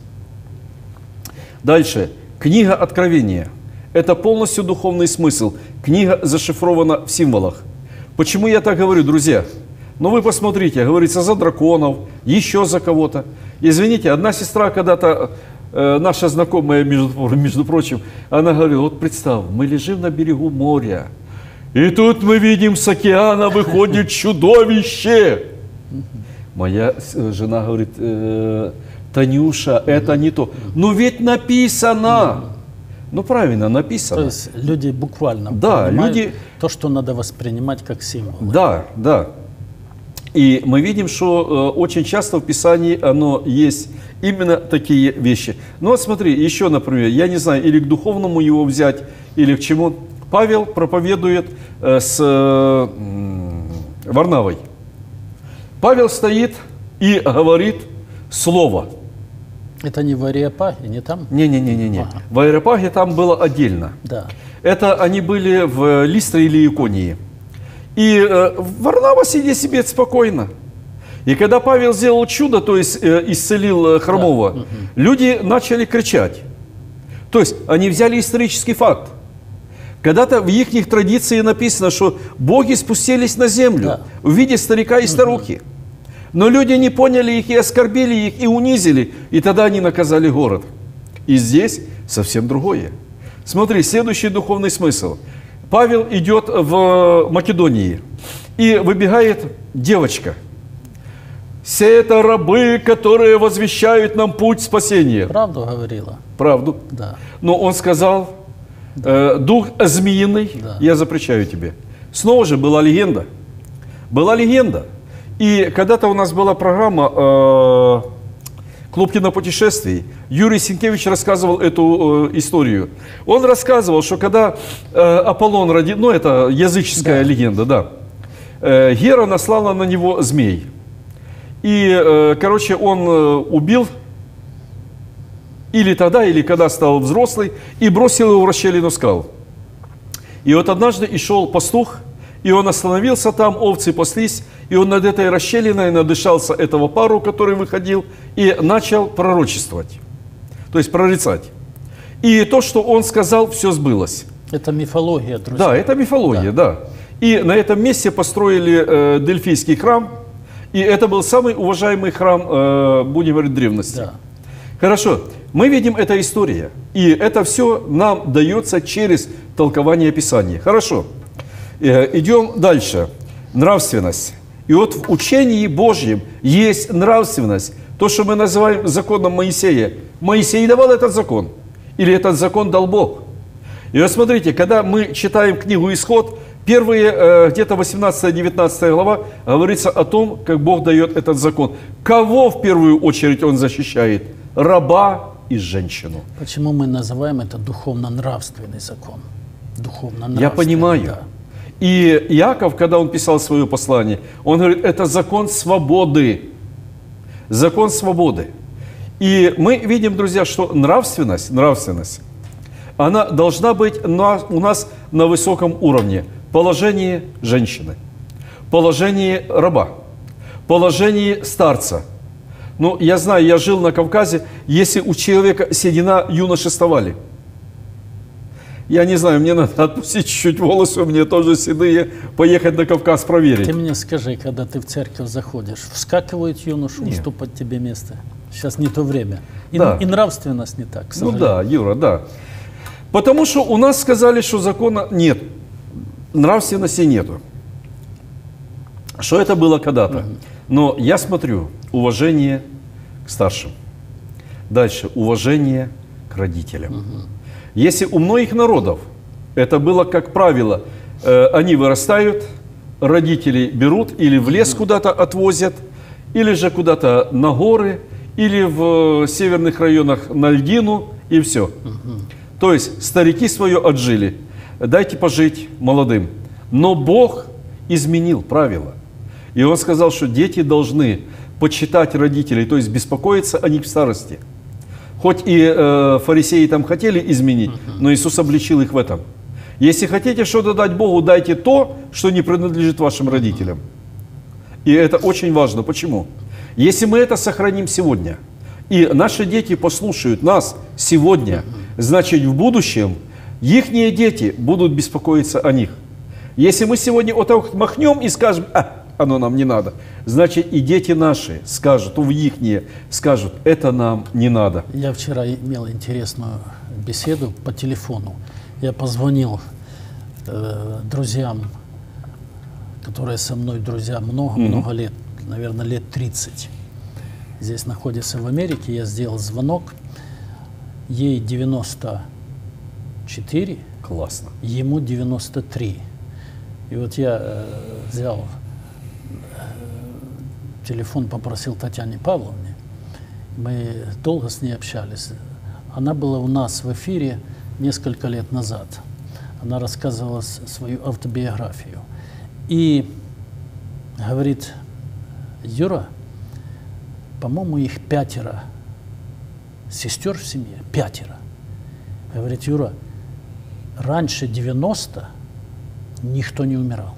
Дальше. Книга Откровения – это полностью духовный смысл. Книга зашифрована в символах. Почему я так говорю, друзья? Ну вы посмотрите, говорится за драконов, еще за кого-то. Извините, одна сестра когда-то, э, наша знакомая, между, между прочим, она говорила: вот представь, мы лежим на берегу моря, и тут мы видим, с океана выходит чудовище. Моя жена говорит: э, Танюша, это не то. Ну ведь написано. Ну правильно, написано. То есть люди буквально да, понимают люди... то, что надо воспринимать как символ. Да, да. И мы видим, что э, очень часто в Писании оно есть именно такие вещи. Ну вот смотри, еще, например, я не знаю, или к духовному его взять, или к чему. Павел проповедует э, с э, Варнавой. Павел стоит и говорит слово. Это не в Ареопаге, не там? Не-не-не-не. Ага. В Ареопаге там было отдельно. Да. Это они были в Листре или Иконии. И э, Варнава сидит себе спокойно. И когда Павел сделал чудо, то есть э, исцелил э, хромого, да. Люди начали кричать. То есть они взяли исторический факт. Когда-то в их традиции написано, что боги спустились на землю, да, в виде старика и старухи. Но люди не поняли их и оскорбили их, и унизили, и тогда они наказали город. И здесь совсем другое. Смотри, следующий духовный смысл. Павел идет в Македонии, и выбегает девочка. Все это рабы, которые возвещают нам путь спасения. Правду говорила? Правду. Да. Но он сказал: э, дух змеиный, да, я запрещаю тебе. Снова же была легенда. Была легенда. И когда-то у нас была программа э, «Клуб кинопутешествий». Юрий Сенкевич рассказывал эту э, историю. Он рассказывал, что когда э, Аполлон родил, ну это языческая, да, легенда, да, э, Гера наслала на него змей. И, э, короче, он э, убил, или тогда, или когда стал взрослый, и бросил его в расщелину скал. И вот однажды и шел пастух, и он остановился там, овцы паслись, и он над этой расщелиной надышался этого пару, который выходил, и начал пророчествовать, то есть прорицать. И то, что он сказал, все сбылось. Это мифология, друзья. Да, это мифология, да. да. И на этом месте построили э, Дельфийский храм, и это был самый уважаемый храм, э, будем говорить, древности. Да. Хорошо, мы видим, это история, и это все нам дается через толкование Писания. Хорошо. Идем дальше. Нравственность. И вот в учении Божьем есть нравственность. То, что мы называем законом Моисея. Моисей давал этот закон. Или этот закон дал Бог. И вот смотрите, когда мы читаем книгу «Исход», первые, где-то восемнадцатая-девятнадцатая глава, говорится о том, как Бог дает этот закон. Кого в первую очередь Он защищает? Раба и женщину. Почему мы называем это духовно-нравственный закон? Духовно-нравственный, я понимаю. Да. И Иаков, когда он писал свое послание, он говорит: это закон свободы. Закон свободы. И мы видим, друзья, что нравственность, нравственность, она должна быть на, у нас на высоком уровне. Положение женщины, положение раба, положение старца. Ну, я знаю, я жил на Кавказе, если у человека седина, юношествовали. Я не знаю, мне надо отпустить чуть-чуть волосы, у меня тоже седые, поехать на Кавказ проверить. Ты мне скажи, когда ты в церковь заходишь, вскакивают юношу, Нет. уступать тебе место? Сейчас не то время. И, да. и нравственность не так, к Ну сожалению. да, Юра, да. Потому что у нас сказали, что закона нет, нравственности нету. Что это было когда-то. Угу. Но я смотрю, уважение к старшим. Дальше. Уважение к родителям. Если у многих народов это было, как правило, э, они вырастают, родители берут или в лес куда-то отвозят, или же куда-то на горы, или в северных районах на льдину, и все. То есть старики свое отжили. Дайте пожить молодым. Но Бог изменил правила. И Он сказал, что дети должны почитать родителей, то есть беспокоиться о них в старости. Хоть и э, фарисеи там хотели изменить, но Иисус обличил их в этом. Если хотите что-то дать Богу, дайте то, что не принадлежит вашим родителям. И это очень важно. Почему? Если мы это сохраним сегодня, и наши дети послушают нас сегодня, значит в будущем ихние дети будут беспокоиться о них. Если мы сегодня вот так вот махнем и скажем, а, оно нам не надо, значит и дети наши скажут, у ихние скажут, это нам не надо. Я вчера имел интересную беседу по телефону. Я позвонил э, друзьям, которые со мной друзья много-много mm-hmm. лет, наверное, лет тридцать. Здесь находится в Америке, я сделал звонок, ей девяносто четыре, классно, ему девяносто три. И вот я э, взял э, телефон, попросил Татьяне Павловне, мы долго с ней общались. Она была у нас в эфире несколько лет назад. Она рассказывала свою автобиографию. И говорит, Юра, по-моему, их пятеро сестер в семье, пятеро. Говорит, Юра, раньше девяноста никто не умирал.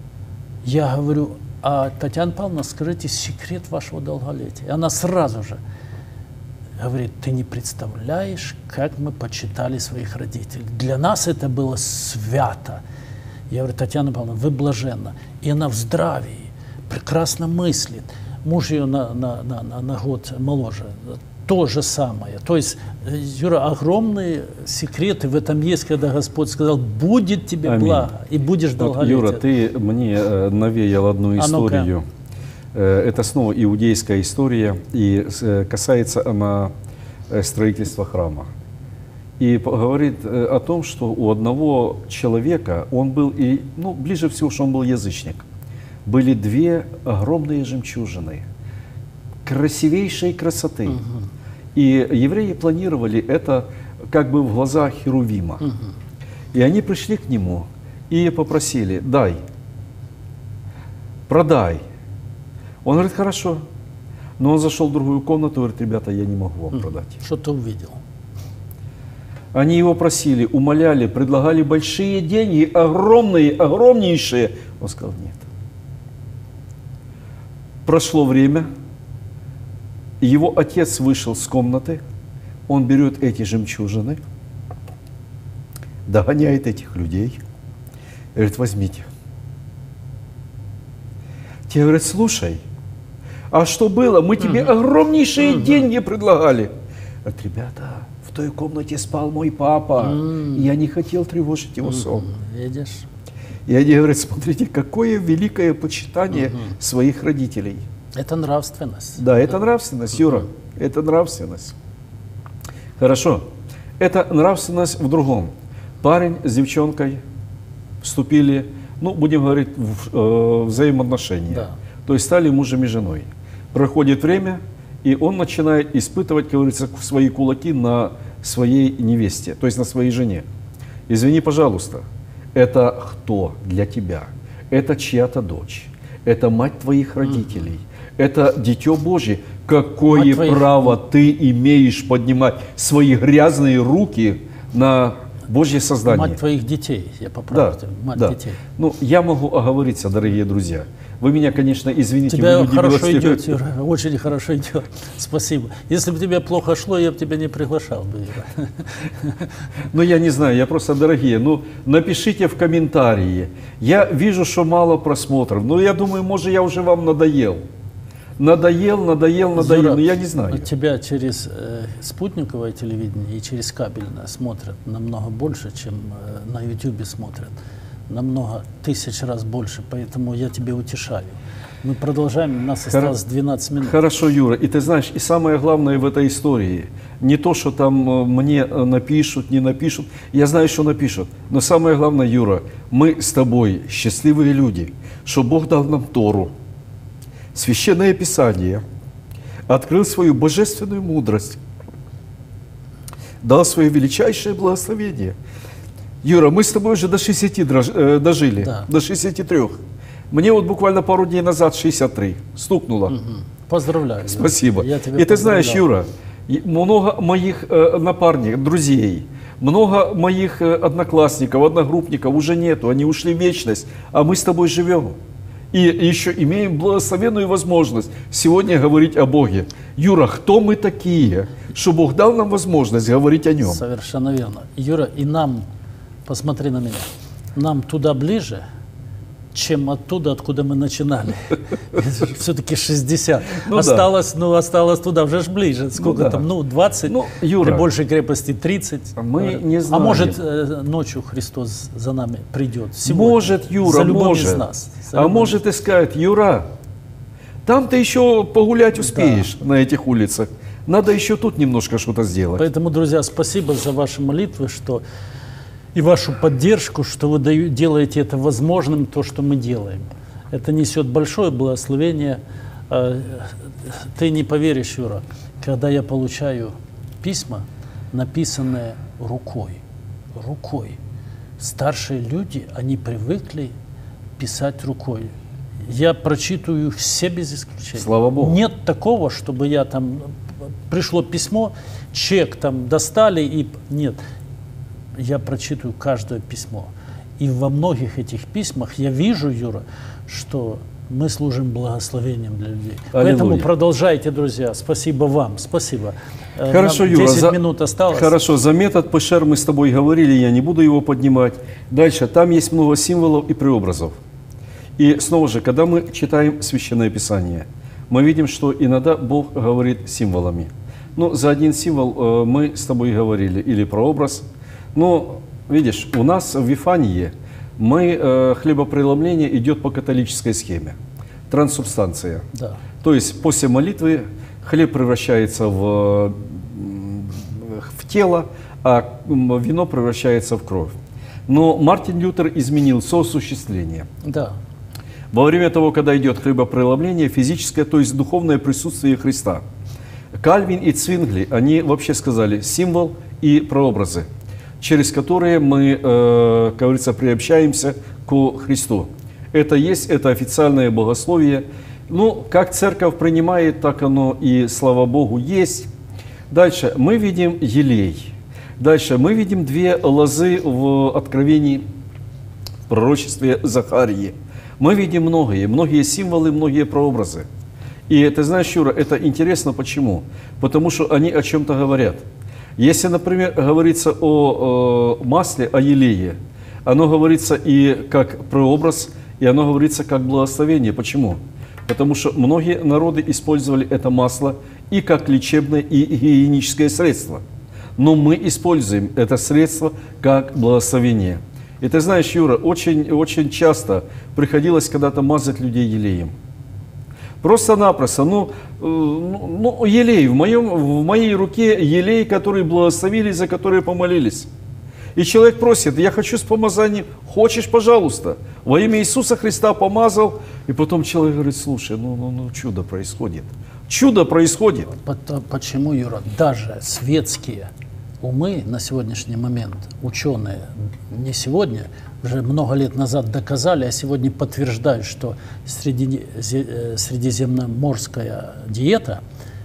Я говорю, а Татьяна Павловна, скажите секрет вашего долголетия. И она сразу же говорит, ты не представляешь, как мы почитали своих родителей. Для нас это было свято. Я говорю, Татьяна Павловна, вы блаженна. И она в здравии, прекрасно мыслит. Муж ее на, на, на, на, на год моложе. То же самое. То есть, Юра, огромные секреты в этом есть, когда Господь сказал, будет тебе Аминь. Благо, и будешь долголетен. Вот, Юра, ты мне э, навеял одну историю. А э, это снова иудейская история, и э, касается она э, строительства храма. И говорит э, о том, что у одного человека, он был, и, ну, ближе всего, что он был язычник, были две огромные жемчужины, красивейшей красоты. Угу. И евреи планировали это как бы в глазах Херувима. Угу. И они пришли к нему и попросили, дай, продай. Он говорит, хорошо. Но он зашел в другую комнату и говорит, ребята, я не могу вам продать. Что ты увидел? Они его просили, умоляли, предлагали большие деньги, огромные, огромнейшие. Он сказал, нет. Прошло время, его отец вышел с комнаты, он берет эти жемчужины, догоняет этих людей, говорит, возьмите. Те говорят, слушай, а что было? Мы тебе uh-huh. огромнейшие uh-huh. деньги предлагали. Говорит, ребята, в той комнате спал мой папа, uh-huh. и я не хотел тревожить его uh-huh. сон. Видишь? И они говорят, смотрите, какое великое почитание угу. своих родителей. Это нравственность. Да, это нравственность, Юра, угу. это нравственность. Хорошо, это нравственность в другом. Парень с девчонкой вступили, ну, будем говорить, в э, взаимоотношения. Да. То есть стали мужем и женой. Проходит время, и он начинает испытывать, как говорится, свои кулаки на своей невесте, то есть на своей жене. Извини, пожалуйста. Это кто для тебя? Это чья-то дочь, это мать твоих родителей, mm-hmm. это дитё Божье. Какое мать право твоих... ты имеешь поднимать свои грязные руки на Божье создание? Мать твоих детей, я поправлю. Да, мать да. детей. Ну, я могу оговориться, дорогие друзья. Вы меня, конечно, извините. Тебя хорошо идет, Юра, очень хорошо идет. Спасибо. Если бы тебе плохо шло, я бы тебя не приглашал бы, Юра. Ну, я не знаю, я просто, дорогие, ну, напишите в комментарии. Я вижу, что мало просмотров, но я думаю, может, я уже вам надоел. Надоел, надоел, надоел, Юра, но я не знаю. Тебя через э, спутниковое телевидение и через кабельное смотрят намного больше, чем э, на ютубе смотрят. намного тысяч раз больше, поэтому я тебя утешаю. Мы продолжаем, у нас осталось двенадцать минут. Хорошо, Юра. И ты знаешь, и самое главное в этой истории, не то, что там э, мне э, напишут, не напишут, я знаю, что напишут, но самое главное, Юра, мы с тобой счастливые люди, что Бог дал нам Тору, Священное Писание, открыл свою божественную мудрость, дал свое величайшее благословение. Юра, мы с тобой уже до шестидесяти дрож, э, дожили, Да. до шестидесяти трёх. Мне вот буквально пару дней назад шестьдесят три стукнуло. Мгм. Поздравляю. Юра. Спасибо. Я тебя И ты знаешь, поздравляю. Юра, и много моих э, напарников, друзей, много моих э, одноклассников, одногруппников уже нету, они ушли в вечность, а мы с тобой живем. И еще имеем благословенную возможность сегодня говорить о Боге. Юра, кто мы такие, что Бог дал нам возможность говорить о Нем? Совершенно верно. Юра, и нам, посмотри на меня, нам туда ближе, чем оттуда, откуда мы начинали. Все-таки шестьдесят. Ну да. Осталось, ну, осталось туда, уже ж ближе. Сколько да. там? Ну, двадцать. Ну, Юра, при большей крепости тридцать. мы не А знаем. может, э, ночью Христос за нами придет? Сегодня. Может, Юра, за любым может. из нас. За А любым может и сказать, Юра, там ты еще погулять успеешь на этих улицах. Надо еще тут немножко что-то сделать. Поэтому, друзья, спасибо за ваши молитвы, что и вашу поддержку, что вы даю- делаете это возможным, то, что мы делаем. Это несет большое благословение. Э, Ты не поверишь, Юра, когда я получаю письма, написанные рукой, рукой. Старшие люди, они привыкли писать рукой. Я прочитываю все без исключения. Слава Богу. Нет такого, чтобы я там, пришло письмо, чек там достали и нет. Я прочитываю каждое письмо. И во многих этих письмах я вижу, Юра, что мы служим благословением для людей. Аллилуйя. Поэтому продолжайте, друзья. Спасибо вам. Спасибо. Э, Хорошо, нам Юра. десять за- минут осталось. Хорошо, за метод ПШР мы с тобой говорили, я не буду его поднимать. Дальше, там есть много символов и преобразов. И снова же, когда мы читаем Священное Писание, мы видим, что иногда Бог говорит символами. Ну, за один символ э, мы с тобой говорили, или прообраз. Но, видишь, у нас в Вифании мы, э, хлебопреломление идет по католической схеме. Трансубстанция. Да. То есть после молитвы хлеб превращается в, м, в тело, а м, вино превращается в кровь. Но Мартин Лютер изменил сосуществление. Да. Во время того, когда идет хлебопреломление, физическое, то есть духовное присутствие Христа. Кальвин и Цвингли, они вообще сказали символ и прообразы, через которые мы, э, как говорится, приобщаемся к Христу. Это есть, это официальное богословие. Ну, как церковь принимает, так оно и, слава Богу, есть. Дальше мы видим елей. Дальше мы видим две лозы в Откровении, в пророчестве Захарии. Мы видим многие, многие символы, многие прообразы. И ты знаешь, Юра, это интересно почему? Потому что они о чем-то говорят. Если, например, говорится о, о масле, о елее, оно говорится и как прообраз, и оно говорится как благословение. Почему? Потому что многие народы использовали это масло и как лечебное, и гигиеническое средство. Но мы используем это средство как благословение. И ты знаешь, Юра, очень, очень часто приходилось когда-то мазать людей елеем. Просто-напросто, ну, э, ну, ну, елей, в, моем, в моей руке елей, который благословили, за которые помолились. И человек просит, я хочу с помазанием, хочешь, пожалуйста. Во имя Иисуса Христа помазал, и потом человек говорит, слушай, ну, ну, ну чудо происходит. Чудо происходит. Пото- Почему, Юра, даже светские умы на сегодняшний момент, ученые, не сегодня, уже много лет назад доказали, а сегодня подтверждают, что среди- зе- э, средиземноморская диета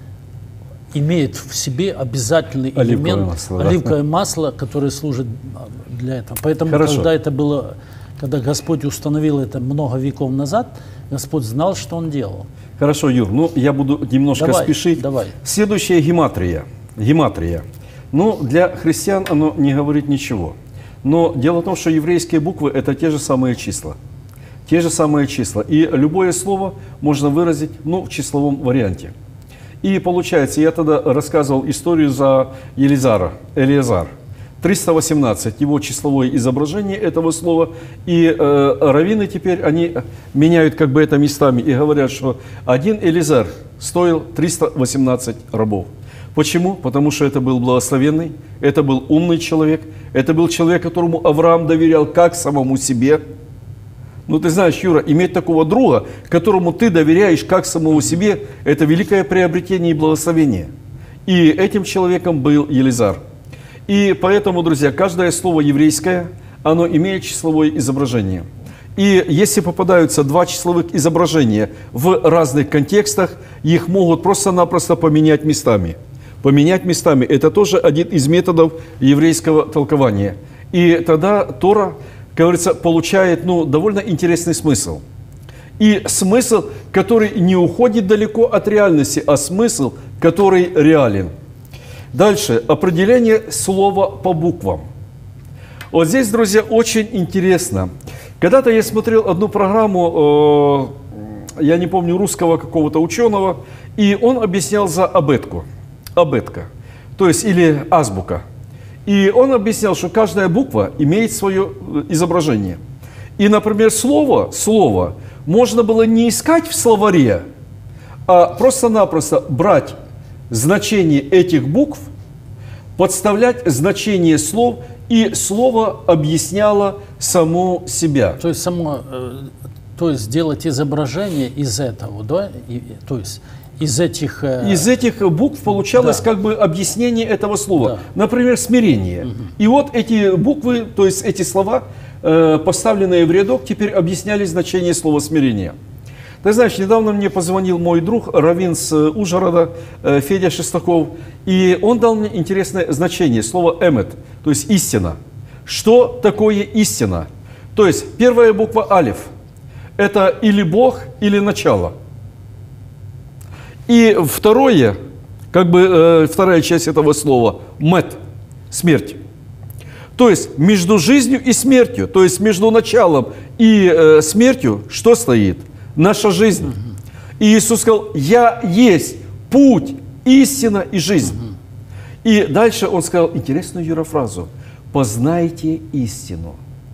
имеет в себе обязательный Оливковое элемент масло, да. оливковое масло, которое служит для этого. Поэтому, Хорошо. когда это было, когда Господь установил это много веков назад, Господь знал, что Он делал. Хорошо, Юр, ну я буду немножко Давай, спешить. давай. Следующая гематрия. Гематрия. Ну, для христиан оно не говорит ничего. Но дело в том, что еврейские буквы – это те же самые числа. Те же самые числа. И любое слово можно выразить, ну, в числовом варианте. И получается, я тогда рассказывал историю за Елизара, Элиазар. триста восемнадцать его числовое изображение этого слова. И э, раввины теперь, они меняют как бы это местами и говорят, что один Элизар стоил триста восемнадцать рабов. Почему? Потому что это был благословенный, это был умный человек, это был человек, которому Авраам доверял как самому себе. Ну, ты знаешь, Юра, иметь такого друга, которому ты доверяешь как самому себе, это великое приобретение и благословение. И этим человеком был Елизар. И поэтому, друзья, каждое слово еврейское, оно имеет числовое изображение. И если попадаются два числовых изображения в разных контекстах, их могут просто-напросто поменять местами. Поменять местами – это тоже один из методов еврейского толкования. И тогда Тора, как говорится, получает ну, довольно интересный смысл. И смысл, который не уходит далеко от реальности, а смысл, который реален. Дальше. Определение слова по буквам. Вот здесь, друзья, очень интересно. Когда-то я смотрел одну программу, э, я не помню, русского какого-то ученого, и он объяснял за абетку. Абетка, то есть или азбука. И он объяснял, что каждая буква имеет свое изображение. И, например, слово, слово можно было не искать в словаре, а просто-напросто брать значение этих букв, подставлять значение слов, и слово объясняло само себя. То есть, само, то есть сделать изображение из этого, да? И, то есть из этих... Из этих букв получалось да. как бы объяснение этого слова. Да. Например, смирение. Угу. И вот эти буквы, то есть эти слова, поставленные в рядок, теперь объясняли значение слова смирение. Ты знаешь, недавно мне позвонил мой друг, раввин с Ужгорода, Федя Шестаков, и он дал мне интересное значение слова «эмет», то есть «истина». Что такое истина? То есть первая буква «алиф» – это или Бог, или начало. И второе, как бы э, вторая часть этого слова «мет» – смерть. То есть между жизнью и смертью, то есть между началом и э, смертью, что стоит? Наша жизнь. И Иисус сказал: «Я есть путь, истина и жизнь». И дальше Он сказал интересную, Юра, фразу: «Познайте истину,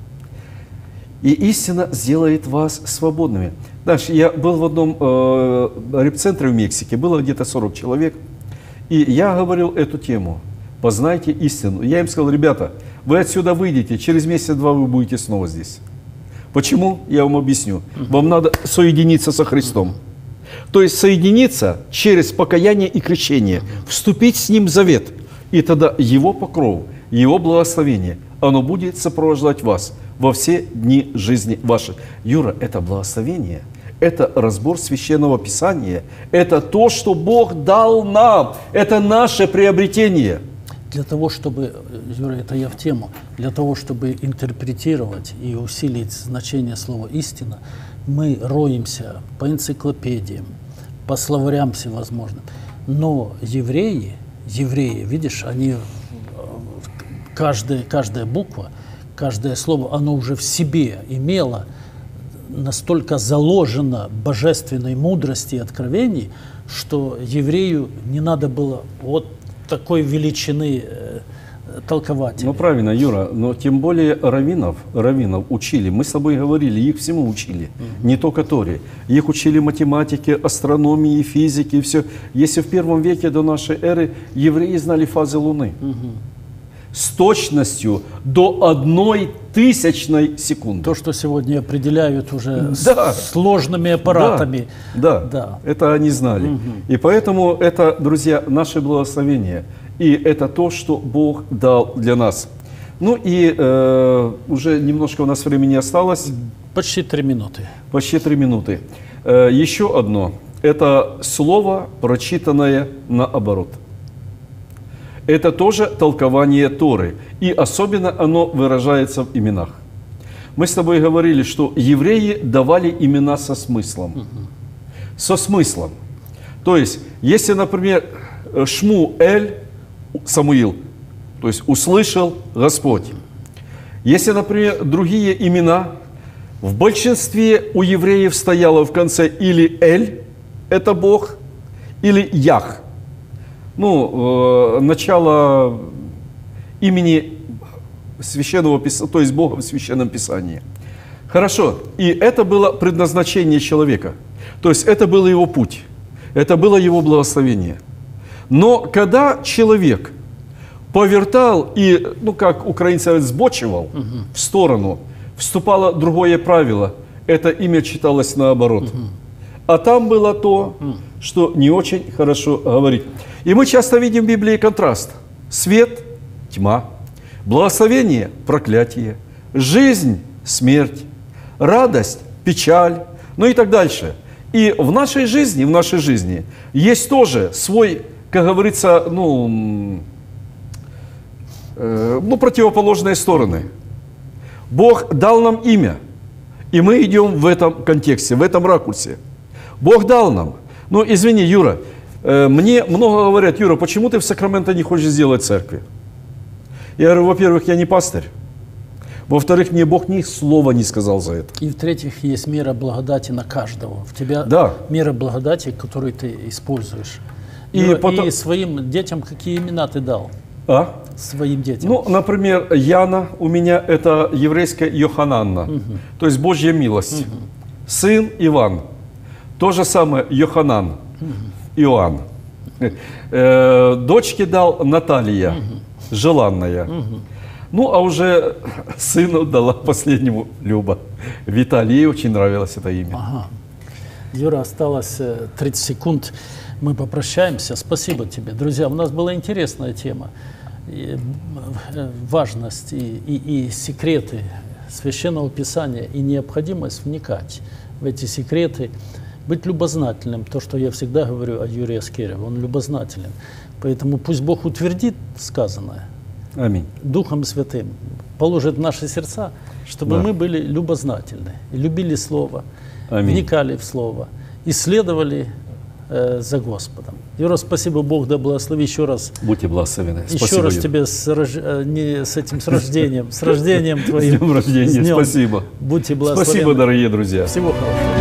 и истина сделает вас свободными». Дальше, я был в одном э, репцентре в Мексике, было где-то сорок человек, и я говорил эту тему: «Познайте истину». Я им сказал: ребята, вы отсюда выйдете, через месяц-два вы будете снова здесь. Почему? Я вам объясню. Вам надо соединиться со Христом. То есть соединиться через покаяние и крещение, вступить с Ним в завет. И тогда Его покров, Его благословение, оно будет сопровождать вас во все дни жизни вашей. Юра, это благословение, это разбор Священного Писания, это то, что Бог дал нам, это наше приобретение. Для того, чтобы, Юра, это я в тему, для того, чтобы интерпретировать и усилить значение слова «истина», мы роемся по энциклопедиям, по словарям всевозможным. Но евреи, евреи, видишь, они, каждая, каждая буква, каждое слово, оно уже в себе имело настолько заложено божественной мудрости и откровений, что еврею не надо было вот такой величины э, толкователя. Ну правильно, Юра, но тем более раввинов, раввинов учили, мы с тобой говорили, их всему учили, угу. не только Торе. Их учили математике, астрономии, физике, все. Если в первом веке до нашей эры евреи знали фазы Луны угу. с точностью до одной тысячной секунды. То, что сегодня определяют уже да. сложными аппаратами. Да, да. да, это они знали. Угу. И поэтому это, друзья, наше благословение. И это то, что Бог дал для нас. Ну и э, уже немножко у нас времени осталось. Почти три минуты. Почти три минуты. Э, еще одно. Это слово, прочитанное наоборот. Это тоже толкование Торы. И особенно оно выражается в именах. Мы с тобой говорили, что евреи давали имена со смыслом. Угу. Со смыслом. То есть, если, например, Шмуэль, Самуил, то есть услышал Господь. Если, например, другие имена, в большинстве у евреев стояло в конце или Эль, это Бог, или Ях. Ну, э, начало имени Священного Писания, то есть Бога в Священном Писании. Хорошо. И это было предназначение человека. То есть это был его путь. Это было его благословение. Но когда человек повертал и, ну как украинцы говорят, сбочивал угу. в сторону, вступало другое правило, это имя читалось наоборот. Угу. А там было то, угу. что не очень хорошо говорить. И мы часто видим в Библии контраст. Свет, тьма, благословение, проклятие, жизнь, смерть, радость, печаль, ну и так дальше. И в нашей жизни, в нашей жизни есть тоже свой, как говорится, ну, э, ну противоположные стороны. Бог дал нам имя, и мы идем в этом контексте, в этом ракурсе. Бог дал нам. Ну, извини, Юра, э, мне много говорят: Юра, почему ты в Сакраменто не хочешь сделать церкви? Я говорю, во-первых, я не пастырь. Во-вторых, мне Бог ни слова не сказал за это. И в-третьих, есть мера благодати на каждого. В тебя да. мера благодати, которую ты используешь. И, и, потом... и своим детям какие имена ты дал? А? Своим детям. Ну, например, Яна у меня это еврейская Йохананна, угу. то есть Божья милость. Угу. Сын Иван. То же самое Йоханан, угу. Иоанн. Э, дочке дал Наталья, угу. желанная. Угу. Ну, а уже сыну дала последнему Люба. Виталий, ей очень нравилось это имя. Ага. Юра, осталось тридцать секунд. Мы попрощаемся. Спасибо тебе. Друзья, у нас была интересная тема. И важность и, и, и секреты Священного Писания, и необходимость вникать в эти секреты, быть любознательным. То, что я всегда говорю о Юрии Аскереве, он любознателен. Поэтому пусть Бог утвердит сказанное. Аминь. Духом Святым положит в наши сердца, чтобы да. мы были любознательны, любили Слово, Аминь. Вникали в Слово, исследовали э, за Господом. Юра, спасибо, Бог да благослови еще раз. Будьте благословены. Еще Спасибо, раз Юра. тебе с, рож... не, с этим, с рождением, с рождением твоим. С днем рождения, спасибо. Будьте благословены. Спасибо, дорогие друзья. Всего хорошего.